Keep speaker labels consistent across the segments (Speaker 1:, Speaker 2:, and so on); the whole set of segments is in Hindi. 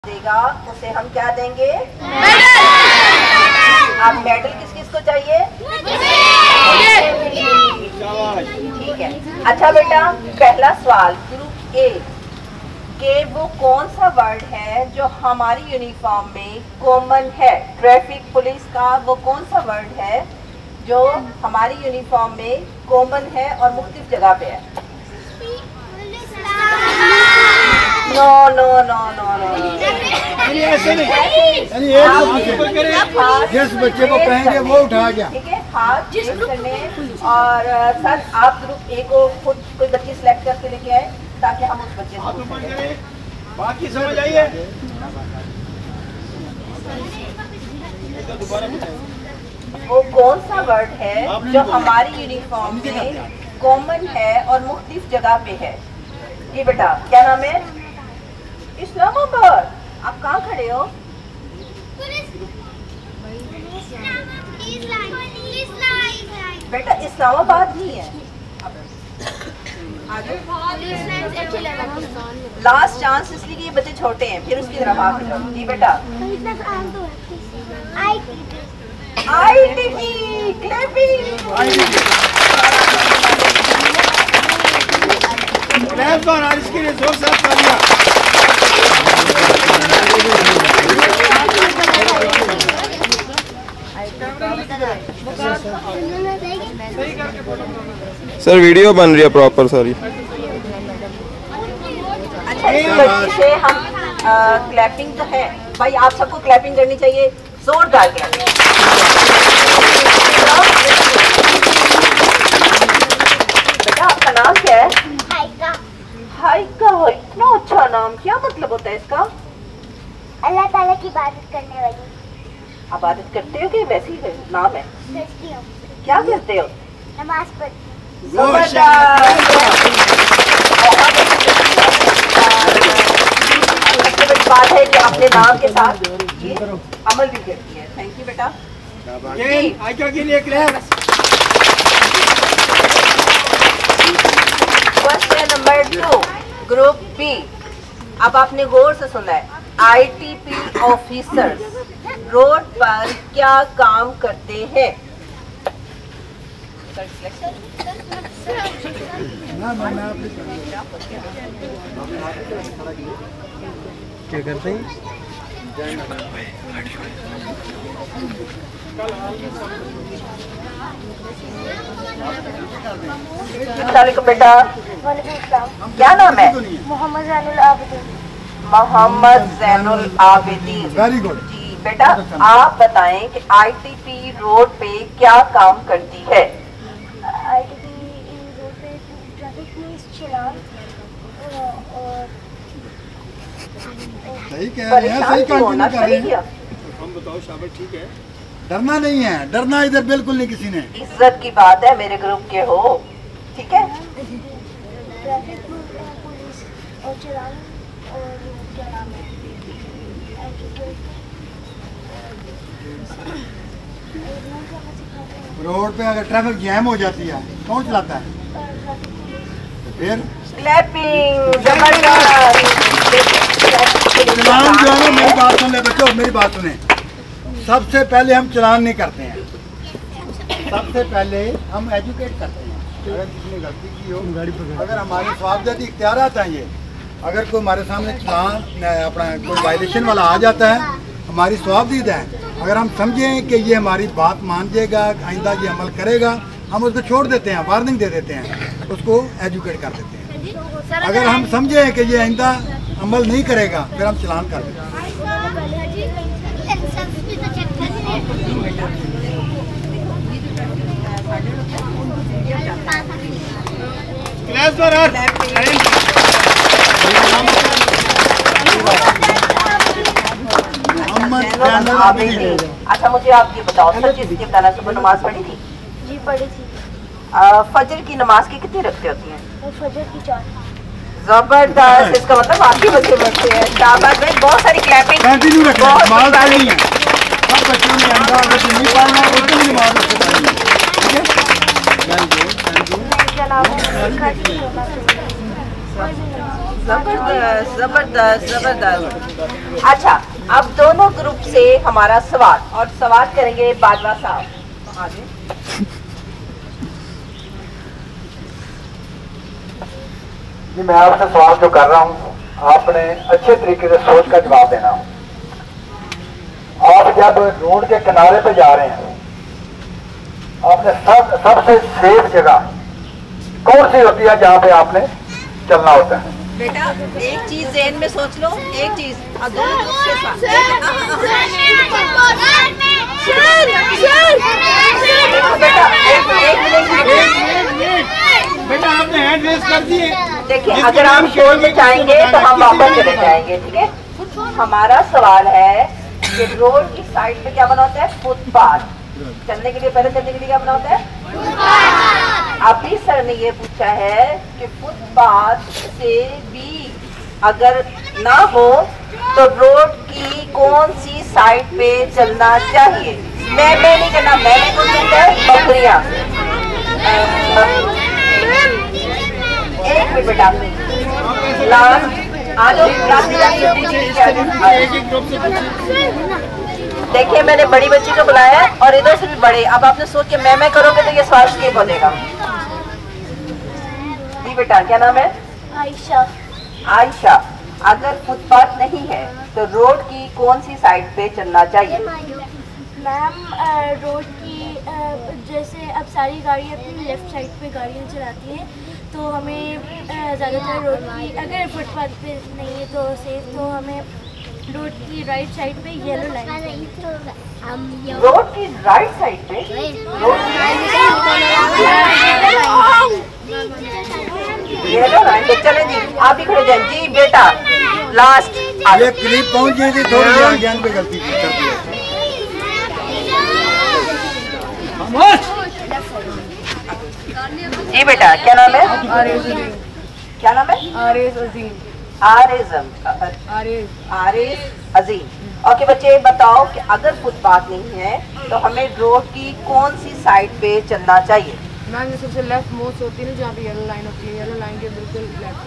Speaker 1: देगा उसे हम क्या देंगे? अब मेडल किस किस को चाहिए? ठीक है। अच्छा बेटा, पहला सवाल ग्रुप ए के वो कौन सा वर्ड है जो हमारी यूनिफॉर्म में कॉमन है? ट्रैफिक पुलिस का वो कौन सा वर्ड है जो हमारी यूनिफॉर्म में कॉमन है और मुख्तलिफ जगह पे है? No no no no no,
Speaker 2: ऐसे नहीं, जिस बच्चे को कहेंगे वो उठा गया।
Speaker 1: ठीक है, हाथ करने और सर आप ग्रुप ए को खुद कोई बच्ची सिलेक्ट करके लेके आए ताकि हम उस बच्चे से
Speaker 2: बाकी समझ आइए।
Speaker 1: वो कौन सा वर्ड है जो हमारी यूनिफॉर्म में कॉमन है और मुख्तलिफ जगह पे है? ये बेटा क्या नाम है? इस्लामाबाद। आप कहाँ खड़े हो? बेटा इस्लामाबाद नहीं है। लास्ट चांस इसलिए कि ये बच्चे छोटे हैं, फिर उसकी तरफ आप जाओ। जी बेटा ITP क्लैपिंग।
Speaker 2: इसके लिए जोर से तालियां।
Speaker 3: सर वीडियो बन रही है प्रॉपर सारी।
Speaker 1: अच्छा, इस बच्चे हम क्लैपिंग तो है भाई, आप सबको क्लैपिंग करनी चाहिए, जोरदार क्लैपिंग। बेटा आपका नाम क्या है? हाइका। हाइका, इतना अच्छा नाम, क्या मतलब होता है इसका?
Speaker 4: अल्लाह ताला की इबादत करने वाली।
Speaker 1: इबादत करते हो कि वैसे ही नाम है?
Speaker 4: करती हूँ।
Speaker 1: क्या करते हो?
Speaker 4: नमाज पढ़ती हूँ।
Speaker 1: बात है कि अपने नाम के साथ ये अमल भी करती है। थैंक यू बेटा।
Speaker 2: के लिए
Speaker 1: क्वेश्चन नंबर 2 ग्रुप बी। अब आपने गौर से सुना है। ITP ऑफिसर्स रोड पर क्या काम करते हैं?
Speaker 3: क्या करते हैं?
Speaker 1: बेटा क्या नाम है?
Speaker 4: मोहम्मद जैनुल आबिदीन।
Speaker 1: मोहम्मद जैनुल आबिदीन।
Speaker 2: Very good.
Speaker 1: जी बेटा आप बताएं कि ITP रोड पे क्या काम करती है?
Speaker 4: ITP रोड पे ट्रैफिक पुलिस चलान और
Speaker 2: सही कह रहे हैं, सही कंटिन्यू कर रहे हैं।
Speaker 5: हम बताओ शाबाश, ठीक है।
Speaker 2: डरना नहीं है, डरना इधर बिल्कुल नहीं किसी ने।
Speaker 1: इज्जत की बात है, मेरे ग्रुप के हो, ठीक है।
Speaker 4: ट्रैफिक पुलिस और चलान और क्या नाम है,
Speaker 2: रोड पे अगर ट्रैफिक जैम हो जाती है कौन चलाता है? फिर
Speaker 1: क्लैपिंग।
Speaker 2: चलान जो है ना, मेरी बात सुन ले बच्चों, मेरी बात सुने। सबसे पहले हम चलान नहीं करते हैं, सबसे पहले हम एजुकेट करते हैं। अगर किसी ने गलती की हो, अगर हमारे स्वाबदेही इख्तियारात हैं ये, अगर कोई हमारे सामने चलान अपना कोई वायलेशन वाला आ जाता है, हमारी स्वाबदीद है, अगर हम समझें कि ये हमारी बात मान जाएगा, आइंदा ये अमल करेगा, हम उसको छोड़ देते हैं, वार्निंग दे देते हैं, उसको एजुकेट कर देते हैं। अगर हम समझें कि ये आइंदा अमल नहीं करेगा, फिर हम चलान कर देते हैं।
Speaker 1: अच्छा मुझे आप ये बताओ, सर जिसकी बताना सुबह नमाज पढ़ी थी?
Speaker 4: जी पढ़ी थी।
Speaker 1: फजर की नमाज की कितनी रखते होती हैं?
Speaker 4: फजर की 4।
Speaker 1: जबरदस्त, इसका मतलब आपके बच्चे बढ़ते हैं। शाबाश भाई, बहुत सारी क्लैपिंग।
Speaker 2: कंटिन्यू रखें, नमाज पढ़नी है। सब बच्चों ने अंदर अगर नहीं पढ़ना है तो नहीं नमाज पढ़नी है। ठीक है, थैंक यू।
Speaker 1: जबरदस्त जबरदस्त जबरदस्त। अच्छा, अब दोनों ग्रुप से हमारा सवाल, और सवाल करेंगे बाजवा साहब। आगे
Speaker 2: जी, मैं आपसे सवाल जो कर रहा हूँ, आपने अच्छे तरीके से सोच कर जवाब देना हो। आप जब रोड के किनारे पे जा रहे हैं, आपने सबसे सेफ जगह कौन सी होती है जहाँ पे आपने चलना होता है?
Speaker 1: बेटा एक चीज ज़हन में सोच लो, एक चीज दोनों ग्रुप के साथ। बेटा
Speaker 5: बेटा आपने हैंड रेस कर दिए।
Speaker 1: देखिए, अगर आप शोर मचाएंगे तो हम वापस चले जाएंगे, ठीक है। हमारा सवाल है कि रोड की साइड पे क्या बना होता है? फुटपाथ। चलने के लिए, पहले चलने के लिए क्या बना होता है? अभी सर ने ये पूछा है कि फुटपाथ से भी अगर ना हो तो रोड की कौन सी साइड पे चलना चाहिए? मैं नहीं करना, मैं कौन कहता है? बकरियां। एक मिनट बेटा, लास्ट आ जाओ, देखिए मैंने बड़ी बच्ची को बुलाया है और इधर से भी बड़े। अब आपने सोच के मैं करोगे तो ये सवाल स्किप हो जाएगा। जी बेटा, क्या नाम है?
Speaker 4: आयशा।
Speaker 1: आयशा, अगर फुटपाथ नहीं है तो रोड की कौन सी साइड पे चलना चाहिए?
Speaker 4: मैम, रोड की जैसे अब सारी गाड़ियाँ अपनी लेफ्ट साइड पे गाड़ियाँ चलाती हैं, तो हमें ज़्यादातर रोड की, अगर फुटपाथ पे नहीं है तो सेफ, तो हमें रोड की राइट साइड पे येलो लाइन,
Speaker 1: रोड की राइट साइड पे येलो लाइन पे चले जी। आप भी खड़े जाए जी। बेटा लास्ट
Speaker 2: ये क्लिप पहुंच गई थी, थोड़ी देर ज्ञान पे गलती कर दी।
Speaker 1: जी बेटा, क्या नाम है? क्या नाम है? आरिज अजीम। ओके बच्चे, बताओ कि अगर फुटपाथ नहीं है तो हमें रोड की कौन सी साइड पे चलना चाहिए?
Speaker 6: मैम, ये सबसे लेफ्ट मोस्ट होती है ना, जहाँ पे येलो लाइन होती है, येलो लाइन के बिल्कुल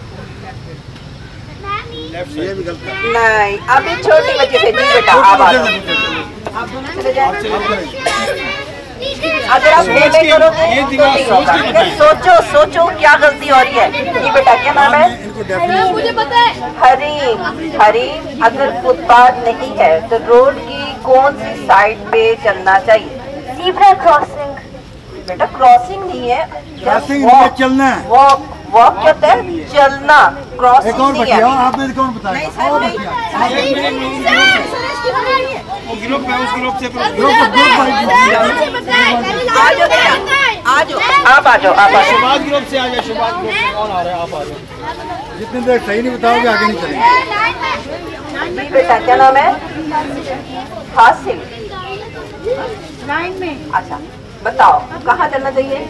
Speaker 6: लेफ्ट।
Speaker 1: नहीं, अभी छोटी बच्चे थे जी। बेटा आप आ जाओ, आप दोनों चले जाए। अगर आप ये करोगे तो नहीं होगा। सोचो क्या गलती हो रही है। ये बेटा, क्या नाम है?
Speaker 6: मुझे पता है।
Speaker 1: हरीम, अगर फुटपाथ नहीं है तो रोड की कौन सी साइड पे चलना चाहिए?
Speaker 4: Zebra crossing.
Speaker 1: बेटा क्रॉसिंग नहीं है,
Speaker 2: क्रॉसिंग नहीं है, चलना है।
Speaker 1: वॉक क्या होता है? चलना। क्रॉसिंग नहीं है।
Speaker 2: आपने कौन बताया?
Speaker 5: ग्रुप है, उस ग्रुप से
Speaker 1: आ जाओ बेटा, आ जाओ, आप आ जाओ।
Speaker 5: शुभात ग्रुप से आ जाए। शुभात ग्रुप से कौन आ रहा है? आप आ जाओ।
Speaker 2: जितनी देर सही नहीं बताओगे आगे नहीं चलेंगे।
Speaker 1: बेटा, क्या नाम है? हासिल। अच्छा बताओ, कहाँ चलना चाहिए?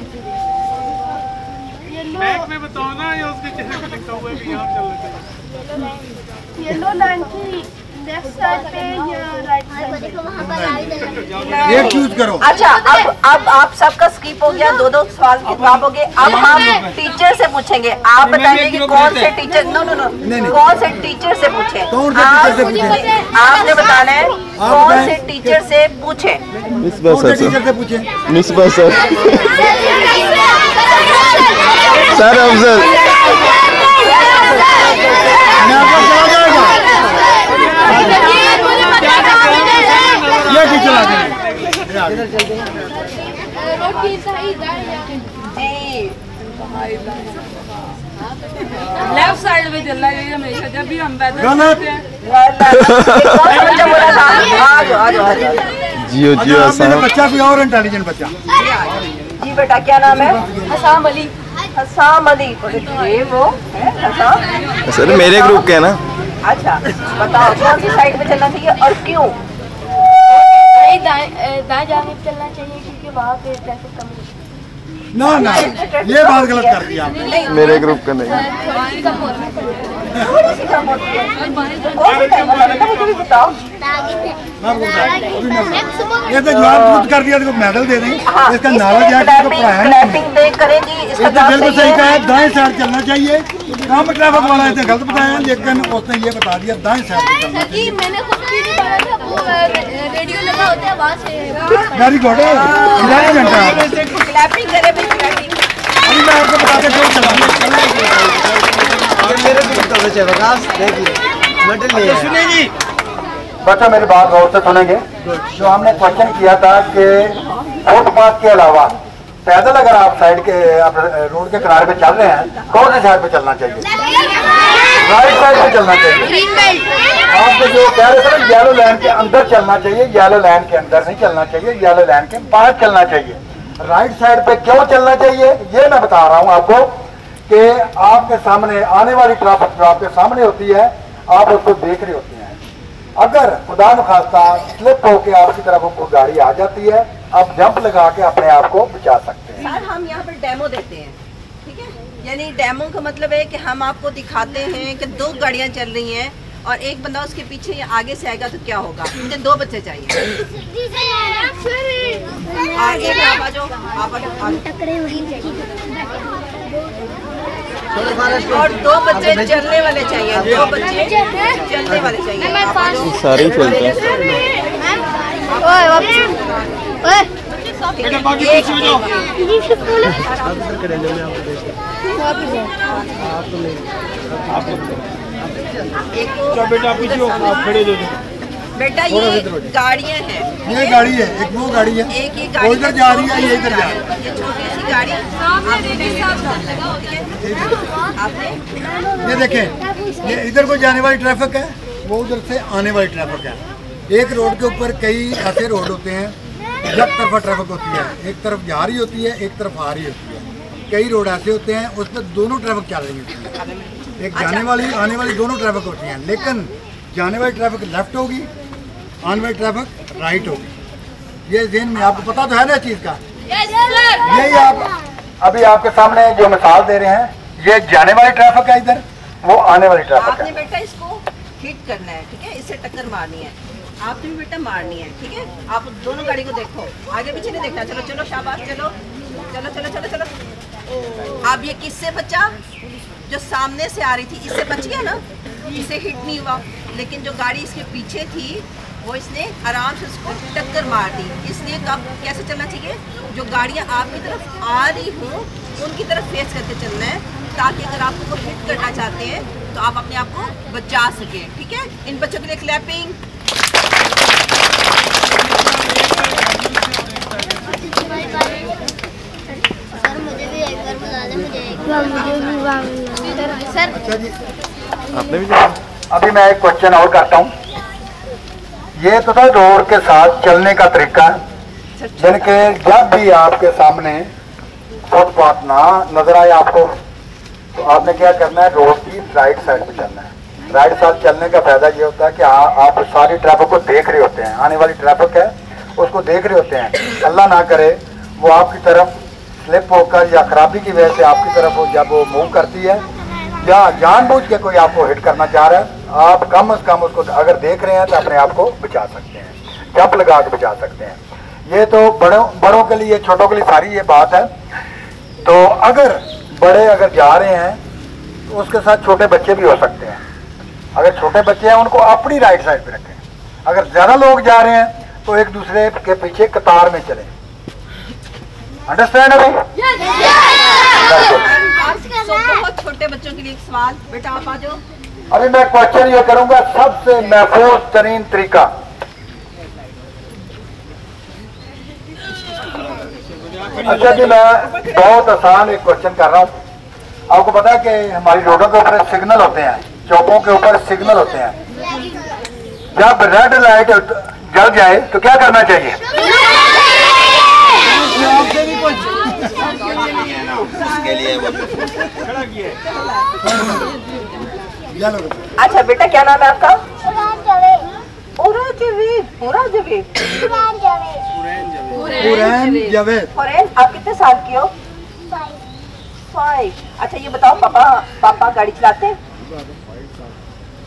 Speaker 5: बैग में बताओ ना, या उसके चेहरे पे लिखा हुआ है कि यहाँ चलना चाहिए।
Speaker 4: येलो लाइन की लेफ्ट साइड पे या राइट साइड?
Speaker 2: एक चूज करो।
Speaker 1: अच्छा, अब आप सबका स्किप हो गया, दो सवाल के जवाब हो गए। अब हम टीचर से पूछेंगे। आप बताइए कि कौन से टीचर, कौन से टीचर से पूछे? आपने बताना है कौन से टीचर से पूछे।
Speaker 3: Misbah sir, sir Afzal.
Speaker 2: ये टीचर आ गए।
Speaker 6: लेफ्ट साइड में चलना चाहिए हमेशा, जब भी हम पैदल
Speaker 2: गलत।
Speaker 3: जियो
Speaker 2: मेरा बच्चा कोई और इंटेलिजेंट बच्चा।
Speaker 1: जी बेटा, क्या नाम है?
Speaker 6: हसाम अली।
Speaker 1: हसाम अली। ये वो है हसाम?
Speaker 3: सर मेरे ग्रुप के है ना।
Speaker 1: अच्छा बताओ, कौन सी साइड पे चलना चाहिए और क्यों?
Speaker 4: दाएं जानिब चलना चाहिए क्योंकि वहाँ पे ट्रैफिक कम है।
Speaker 2: ना ये बात गलत कर दी आपने।
Speaker 3: मेरे ग्रुप का नहीं।
Speaker 1: थोड़ी सी कम होती है। तो कौन सा टाइम होता है बेटा, मुझे भी बताओ।
Speaker 2: ये तो जवाब खुद कर दिया, तो मेडल दे दें। इसका नॉलेज है, इसको पढ़ाया
Speaker 1: क्लैपिंग दे करेंगी, इसका जवाब
Speaker 2: बिल्कुल
Speaker 1: सही
Speaker 2: सही कहा
Speaker 1: है।
Speaker 2: है, दाएं साइड चलना चाहिए। कम ट्रैफिक वाला है गलत बताया, लेकिन उसने ये बता दिया दाएं साइड पे चलना चाहिए।
Speaker 4: मैंने खुद भी नहीं पढ़ा था, वो रेडियो लगा होता है वहाँ से।
Speaker 2: वेरी गुड, इंटेलिजेंट है।
Speaker 1: क्लैपिंग करे भाई, क्लैपिंग।
Speaker 2: अभी मैं आपको बताते क्यों चलाऊंगा।
Speaker 3: मेरे को बता दे बकास देखिए मेडल नहीं है।
Speaker 5: सुनेगी
Speaker 2: बच्चों मेरी बात गौर से सुनेंगे। जो हमने क्वेश्चन किया था कि फुटपाथ के अलावा पैदल अगर आप साइड के रोड के किनारे पे चल रहे हैं, कौन सी साइड पे चलना चाहिए? राइट साइड पे चलना चाहिए। आपको जो कह रहे थे ना, येलो लाइन के अंदर चलना चाहिए, येलो लाइन के अंदर नहीं चलना चाहिए, येलो लाइन के बाहर चलना चाहिए। राइट साइड पे क्यों चलना चाहिए ये मैं बता रहा हूँ आपको कि आपके सामने आने वाली ट्रैफिक जो आपके सामने होती है, आप उसको देख रहे होते हैं। अगर खुदा न खास्ता स्लिप होके आपकी तरफ कोई गाड़ी आ जाती है, आप जंप लगा के अपने आप को बचा सकते हैं।
Speaker 1: सर हम यहाँ पर डेमो देते हैं, ठीक है? यानी डेमो का मतलब है कि हम आपको दिखाते हैं कि दो गाड़ियाँ चल रही हैं और एक बंदा उसके पीछे आगे से आएगा तो क्या होगा। मुझे दो बच्चे चाहिए और एक आप आ जाओ, और दो बच्चे चलने वाले चाहिए, दो बच्चे चलने वाले चाहिए।
Speaker 3: सारे ही चलते हैं।
Speaker 5: बेटा बाकी पीछे हो जाओ। चलो बेटा पीछे हो, आप खड़े हो जाओ।
Speaker 1: बेटा ये गाड़ियाँ हैं,
Speaker 2: ये गाड़ी है, एक वो गाड़ी है,
Speaker 1: एक ही
Speaker 2: वो
Speaker 1: गाड़ी
Speaker 2: इधर जा रही है, ये इधर जा रही है।
Speaker 1: ये छोटी सी गाड़ी आपने
Speaker 2: ये देखें, ये इधर को जाने वाली ट्रैफिक है, वो उधर से आने वाली ट्रैफिक है। एक रोड के ऊपर कई ऐसे रोड होते हैं जब तरफा ट्रैफिक होती है, एक तरफ जा रही होती है, एक तरफ आ रही होती है। कई रोड ऐसे होते हैं उस पर दोनों ट्रैफिक चल रही होती है, एक जाने वाली आने वाली दोनों ट्रैफिक होती हैं, लेकिन जाने वाली ट्रैफिक लेफ्ट होगी, आने वाली ट्रैफिक राइट होगी। ये ज़हन में आपको पता तो है ना चीज़ का। यही आप अभी आपके सामने जो मिसाल दे रहे हैं, ये जाने वाली ट्रैफिक है, इधर वो आने वाली ट्रैफिक
Speaker 1: आपने
Speaker 2: है।
Speaker 1: बेटा इसको हिट करना है, ठीक है? इससे टक्कर मारनी है, आपने भी बेटा मारनी है, ठीक है? आप दोनों गाड़ी को देखो, आगे पीछे नहीं देखना। चलो चलो शाबाश, चलो चलो चलो चलो चलो। अब ये किससे बचा? जो सामने से आ रही थी इससे बच गया ना, इसे हिट नहीं हुआ। लेकिन जो गाड़ी इसके पीछे थी वो इसने आराम से उसको टक्कर मार दी। इसलिए कब कैसे चलना चाहिए? जो गाड़ियाँ आपकी तरफ आ रही हों उनकी तरफ फेस करके चलना है, ताकि अगर आप उनको हिट करना चाहते हैं तो आप अपने आप को बचा सकें, ठीक है? इन बच्चों के लिए क्लैपिंग।
Speaker 4: सर मुझे भी एक बार बुला लें, मुझे एक बार सर।
Speaker 2: अच्छा जी,
Speaker 3: आपने भी
Speaker 2: अभी मैं एक क्वेश्चन और करता हूँ। ये तो था रोड के साथ चलने का तरीका, यानी कि जब भी आपके सामने फुटपाथ ना नजर आए आपको, तो आपने क्या करना है, रोड की राइट साइड पे चलना है। राइट साइड चलने का फायदा ये होता है कि आप सारी ट्रैफिक को देख रहे होते हैं, आने वाली ट्रैफिक है उसको देख रहे होते हैं। अल्लाह ना करे वो आपकी तरफ स्लिप होकर या खराबी की वजह से आपकी तरफ जब वो मूव करती है या जानबूझ के कोई आपको हिट करना चाह रहा है, आप कम से कम उसको अगर देख रहे हैं तो अपने आप को बचा सकते हैं, जंप लगा के बचा सकते हैं। ये तो बड़ों के लिए, छोटों के लिए सारी ये बात है। तो अगर बड़े अगर जा रहे हैं तो उसके साथ छोटे बच्चे भी हो सकते हैं। अगर छोटे बच्चे हैं उनको अपनी राइट साइड पे रखें। अगर ज़्यादा लोग जा रहे हैं तो एक दूसरे के पीछे कतार में चलें। अंडरस्टैंड है भाई?
Speaker 1: बहुत छोटे बच्चों के लिए एक सवाल, बेटा आप आ जाओ।
Speaker 2: अभी मैं क्वेश्चन ये करूंगा, सबसे महफूज तरीन तरीका। अच्छा जी, मैं बहुत आसान एक क्वेश्चन कर रहा हूँ। आपको पता है कि हमारी रोडों के ऊपर सिग्नल होते हैं, चौकों के ऊपर सिग्नल होते हैं। जब रेड लाइट जल जाए तो क्या करना चाहिए?
Speaker 1: अच्छा बेटा क्या नाम है आपका? पुरान जवेद। फॉरेन, आप कितने साल की हो? 5। अच्छा ये बताओ, पापा गाड़ी चलाते हैं?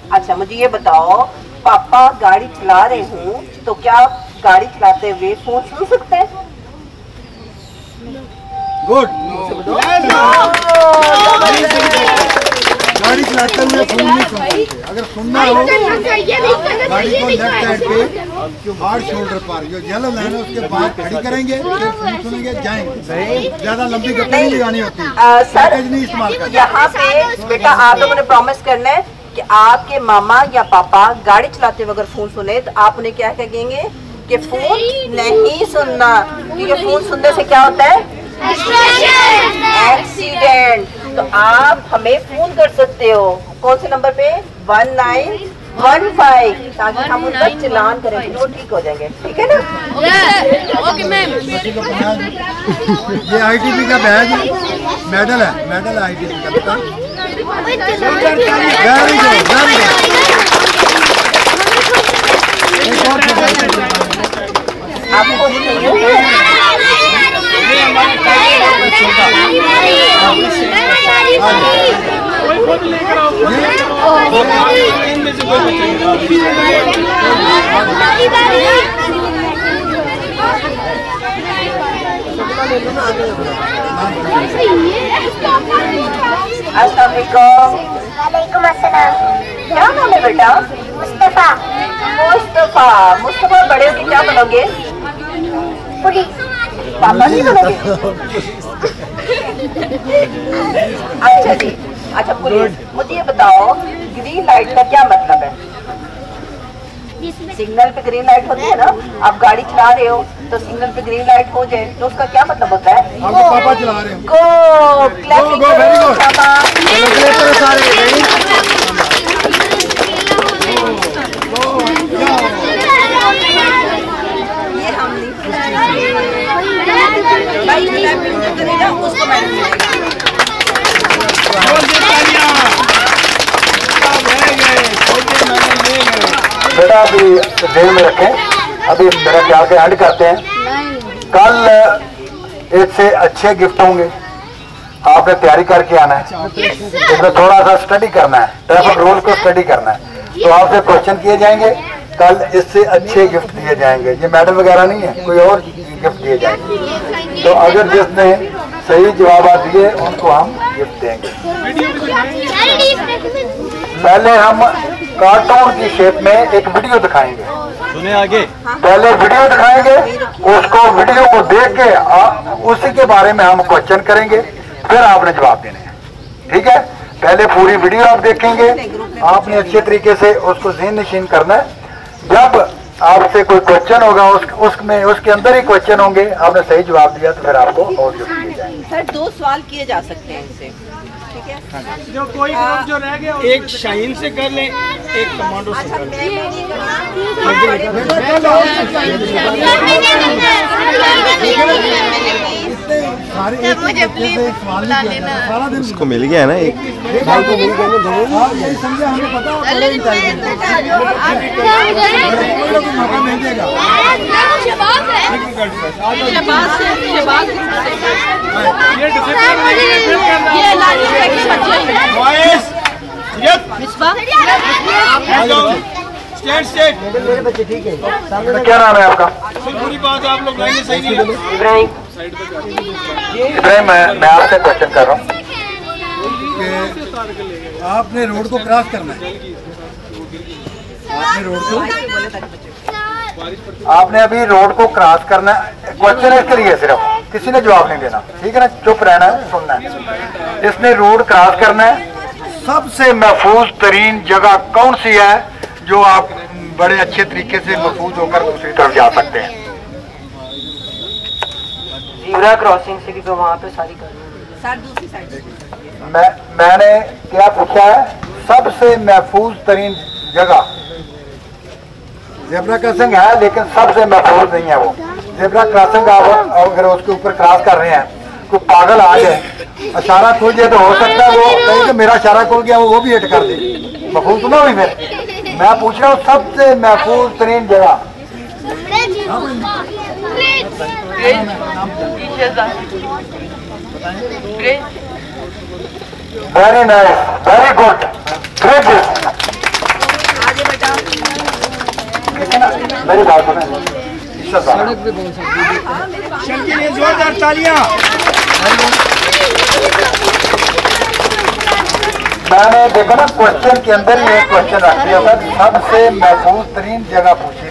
Speaker 1: अच्छा मुझे ये बताओ, पापा गाड़ी चला रहे हूँ तो क्या गाड़ी चलाते हुए फोन सुन सकते हैं?
Speaker 2: गुड। गाड़ी चलाते हुए फोन नहीं सुन सकते। अगर सुनना हो गाड़ी को लेफ्ट साइड पे हार्ड शोल्डर पर जो येलो लाइन है उसके बाद खड़ी करेंगे, फिर फोन सुनेंगे, जाएंगे। ज्यादा लंबी गति नहीं लगानी होती,
Speaker 1: सर
Speaker 2: नहीं इस्तेमाल करना।
Speaker 1: यहाँ पे बेटा आप लोगों ने प्रॉमिस करना है कि आपके मामा या पापा गाड़ी चलाते हुए अगर फोन सुने तो आप उन्हें क्या कहेंगे कि फोन नहीं सुनना, क्योंकि फोन सुनने से क्या होता है? एक्सीडेंट। तो आप हमें फोन कर सकते हो, कौन से नंबर पे? 1915, ताकि हम उनका चलान करें तो वो ठीक हो जाएंगे, ठीक है ना?
Speaker 6: Okay ma'am.
Speaker 2: ये ITP का बैज मेडल है, मेडल है ITP का बेटा। Very good, very good.
Speaker 1: आपको
Speaker 5: कोई खुद लेकर आओ।
Speaker 4: वालेकुम अस्सलाम।
Speaker 1: क्या नाम है बेटा?
Speaker 4: मुस्तफा।
Speaker 1: मुस्तफा। मुस्तफा बड़े होके क्या बनोगे?
Speaker 4: पुलिस।
Speaker 1: पापा नहीं बनोगे? अच्छा जी, अच्छा पुलिस, मुझे ये बताओ ग्रीन लाइट का क्या मतलब है? सिग्नल पे ग्रीन लाइट होती है ना, आप गाड़ी चला रहे हो तो सिग्नल पे ग्रीन लाइट हो जाए तो उसका क्या मतलब होता है?
Speaker 2: आपके पापा चला रहे हैं।
Speaker 1: गो, क्लैपिंग करो, शाबाश। ये हम नहीं भाई, क्लैपिंग जो करेगा उसको मैंने
Speaker 2: बेटा अभी जेल में रखें, अभी मेरा ख्याल के ऐड करते हैं। कल इससे अच्छे गिफ्ट होंगे, आपने तैयारी करके आना है, इसमें थोड़ा सा स्टडी करना है, ट्रैफिक रूल को स्टडी करना है, तो आपसे क्वेश्चन किए जाएंगे, कल इससे अच्छे गिफ्ट दिए जाएंगे। ये मेडल वगैरह नहीं है, कोई और गिफ्ट दिए जाएंगे। तो अगर जिसने सही जवाब दिए उनको हम गिफ्ट देंगे। पहले हम कार्टून की शेप में एक वीडियो दिखाएंगे,
Speaker 3: सुने आगे।
Speaker 2: पहले वीडियो दिखाएंगे, उसको वीडियो को देख के उसी के बारे में हम क्वेश्चन करेंगे, फिर आपने जवाब देने हैं, ठीक है? पहले पूरी वीडियो आप देखेंगे, आपने अच्छे तरीके से उसको ज़हन नशीन करना है। जब आपसे कोई क्वेश्चन होगा उसमें उसके अंदर ही क्वेश्चन होंगे, आपने सही जवाब दिया तो फिर आपको और गिफ्ट दिए जाएंगे।
Speaker 1: सर 2 सवाल किए जा सकते हैं इससे, ठीक है?
Speaker 5: जो कोई ग्रुप जो रह गया एक शाइन से कर लें, एक कमांडो से कर लें।
Speaker 3: उसको मिल गया ना एक।
Speaker 2: भाई को मिल गया ना, आप यही समझे, हमें पता है मौका मिल जाएगा।
Speaker 5: मेरे बच्चे ठीक है।
Speaker 2: क्या नाम है आपका?
Speaker 5: पूरी बात आप लोग लाइन में सही नहीं है।
Speaker 2: इब्राहिम। इब्राहिम, मैं आपसे क्वेश्चन कर रहा हूँ कि आपने रोड को क्रॉस करना है, आपने अभी रोड को क्रॉस करना है। क्वेश्चन इसके लिए सिर्फ, किसी ने जवाब नहीं देना, ठीक है ना? चुप रहना है, सुनना है। इसने रोड क्रॉस करना है, सबसे महफूज तरीन जगह कौन सी है जो आप बड़े अच्छे तरीके से महफूज होकर दूसरी तरफ जा सकते हैं?
Speaker 1: ज़ीब्रा क्रॉसिंग से, क्योंकि वहाँ पे सारी सर दूसरी साइड से।
Speaker 2: मैंने क्या पूछा है? सबसे महफूज तरीन जगह। ज़ेब्रा क्रॉसिंग है लेकिन सबसे महफूज नहीं है वो। ज़ेब्रा क्रॉसिंग आप अगर उसके ऊपर क्रॉस कर रहे हैं, कोई पागल आ जाए, इशारा खुल जाए तो हो सकता है वो कहीं तो मेरा इशारा खुल गया, वो भी हिट कर दे, महफूज ना हुई। फिर मैं पूछ रहा हूँ सबसे महफूज तरीन जगह। Very nice, very good, great. ना, मेरी बात सुने। सड़क पे कौन सा के लिए जोरदार तालियां। मैंने देखो ना क्वेश्चन के अंदर ये क्वेश्चन रख दिया था, सबसे महफूज तरीन जगह पूछी।